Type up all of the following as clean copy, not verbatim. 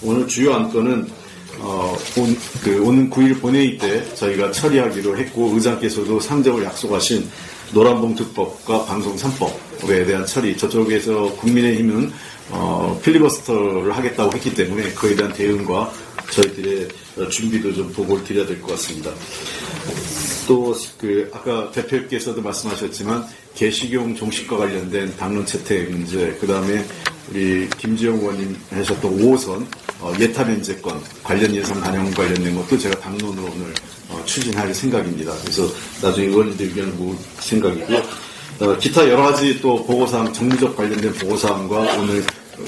오늘 주요 안건은 오는 9일 본회의 때 저희가 처리하기로 했고 의장께서도 상정을 약속하신 노란봉투법과 방송 3법에 대한 처리, 저쪽에서 국민의힘은 필리버스터를 하겠다고 했기 때문에 그에 대한 대응과 저희들의 준비도 좀 보고를 드려야 될 것 같습니다. 또 아까 대표께서도 말씀하셨지만 개식용 종식과 관련된 당론 채택 문제, 그 다음에 우리 김지영 의원님 하셨던 5호선 예타 면제권 관련 예산 반영 관련된 것도 제가 당론으로 오늘 추진할 생각입니다. 그래서 나중에 의원님들 의견을 모을 생각이고요. 기타 여러 가지 또 보고사항, 정무적 관련된 보고사항과 오늘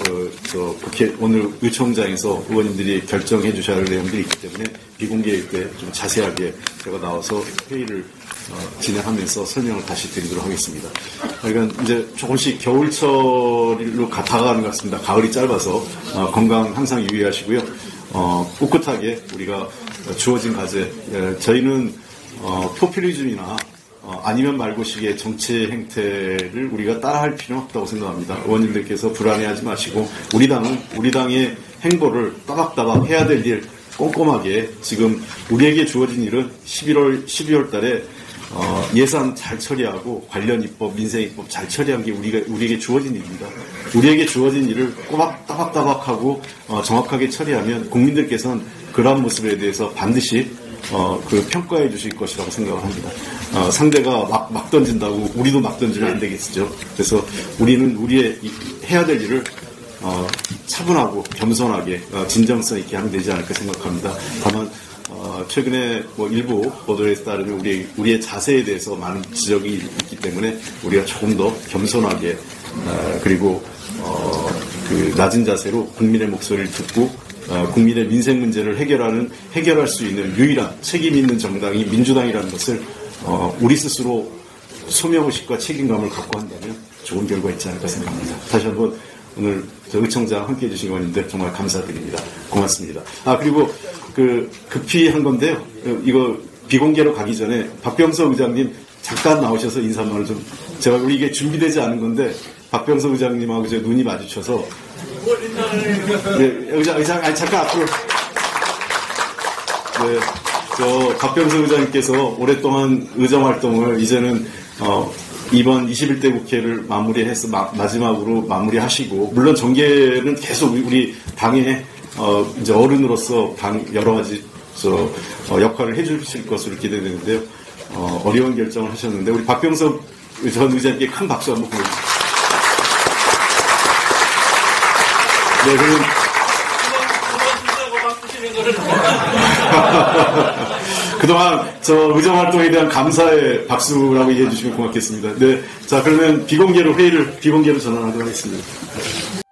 국회 오늘 의총장에서 의원님들이 결정해 주셔야 할 내용들이 있기 때문에 비공개일 때 좀 자세하게 제가 나와서 회의를 진행하면서 설명을 다시 드리도록 하겠습니다. 그러니까 이제 조금씩 겨울철로 다가가는 것 같습니다. 가을이 짧아서 건강 항상 유의하시고요. 꿋꿋하게 우리가 주어진 과제, 저희는 포퓰리즘이나 아니면 말고식의 정치 행태를 우리가 따라할 필요는 없다고 생각합니다. 의원님들께서 불안해하지 마시고 우리 당의 행보를 따박따박 해야 될 일 꼼꼼하게, 지금 우리에게 주어진 일은 12월 달에 예산 잘 처리하고 관련 입법, 민생 입법 잘 처리한 게 우리에게 주어진 일입니다. 우리에게 주어진 일을 따박따박하고 정확하게 처리하면 국민들께서는 그러한 모습에 대해서 반드시 평가해 주실 것이라고 생각을 합니다. 상대가 막 던진다고 우리도 막 던지면 안 되겠죠. 그래서 우리는 우리의 해야 될 일을 차분하고 겸손하게 진정성 있게 하면 되지 않을까 생각합니다. 다만 최근에 일부 보도에 따르면 우리의 자세에 대해서 많은 지적이 있기 때문에 우리가 조금 더 겸손하게 그리고 낮은 자세로 국민의 목소리를 듣고 국민의 민생 문제를 해결할 수 있는 유일한 책임 있는 정당이 민주당이라는 것을 우리 스스로 소명의식과 책임감을 갖고 한다면 좋은 결과 있지 않을까 생각합니다. 다시 한번 오늘 저 의총장 함께해 주신 의원님들 정말 감사드립니다. 고맙습니다. 그리고 급히 한 건데요. 이거 비공개로 가기 전에 박병석 의장님 잠깐 나오셔서 인사말을 좀, 제가 이게 준비되지 않은 건데 박병석 의장님하고 제 눈이 마주쳐서 네, 의장, 잠깐 앞으로. 네, 박병석 의장님께서 오랫동안 의정 활동을 이제는, 이번 21대 국회를 마무리해서 마지막으로 마무리하시고, 물론 정계는 계속 우리 당의, 이제 어른으로서 여러 가지, 역할을 해주실 것으로 기대되는데요. 어려운 결정을 하셨는데, 우리 박병석 전 의장님께 큰 박수 한번 보내주십시오. 네, 그럼. 그동안 의정 활동에 대한 감사의 박수라고 이해해 주시면 고맙겠습니다. 네. 자, 그러면 비공개로 전환하도록 하겠습니다.